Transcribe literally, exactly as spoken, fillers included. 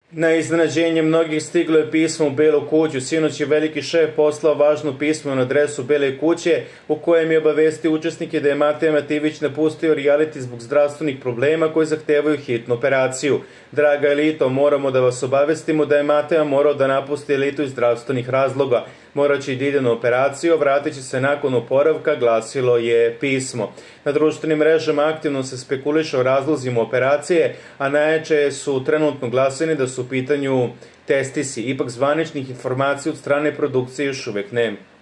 Na iznenađenje mnogih stiglo je pismo u Belu kuću. Sinoć je veliki šef poslao važno pismo na adresu Bele kuće u kojem je obavestio učesnike da je Matija Matijević napustio reality zbog zdravstvenih problema koji zahtevaju hitnu operaciju. Draga elito, moramo da vas obavestimo da je Matija morao da napusti elitu iz zdravstvenih razloga. Morat će i da ide na operaciju, vratit će se nakon oporavka, glasilo je pismo. Na društvenim mrežama aktivno se spekuliše o razlozima operacije, a najjače su trenutno glasine da su u pitanju testisi. Ipak zvaničnih informacija od strane produkcije još uvek nema.